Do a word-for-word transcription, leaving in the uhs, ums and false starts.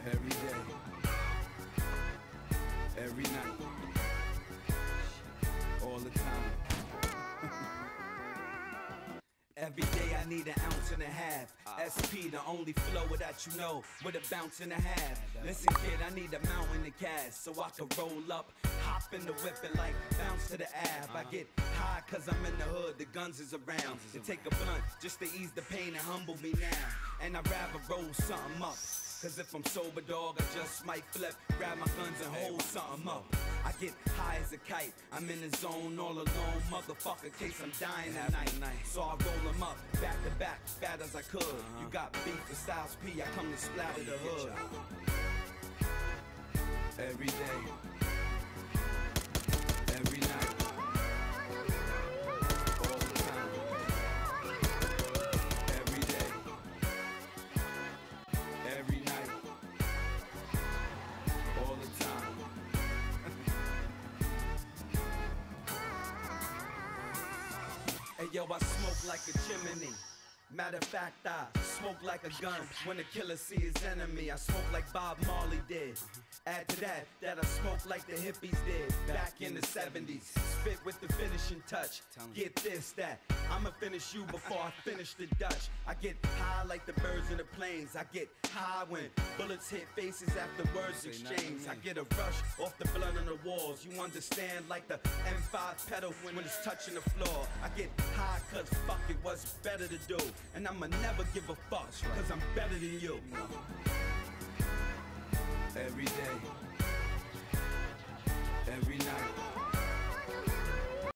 Every day, every night, all the time. Every day I need an ounce and a half. S P, the only flow that you know, with a bounce and a half. Listen kid, I need a mountain to cash, so I can roll up, hop in the whip and like bounce to the Ave. I get high cause I'm in the hood, the guns is around. To take a blunt, just to ease the pain and humble me now. And I'd rather roll something up, cause if I'm sober, dog, I just might flip, grab my guns and hold something up. I get high as a kite, I'm in the zone all alone, motherfucker, case I'm dying tonight. So I roll them up, back to back, bad as I could. You got beef with Styles P, I come to splatter the hood. Every day, every night, all the time. Every day, every night, all the time. Hey yo, I smoke like a chimney. Matter of fact, I smoke like a gun when the killer see his enemy. I smoke like Bob Marley did. Add to that, that I smoke like the hippies did back in the seventies. Spit with the finishing touch. Get this, that I'ma finish you before I finish the Dutch. I get high like the birds in the planes. I get high when bullets hit faces after words exchange. I get a rush off the blood on the walls. You understand, like the M five pedal when it's touching the floor. I get high cause fuck it, what's better to do. And I'ma never give a fuck, cause I'm better than you. Every day, every night.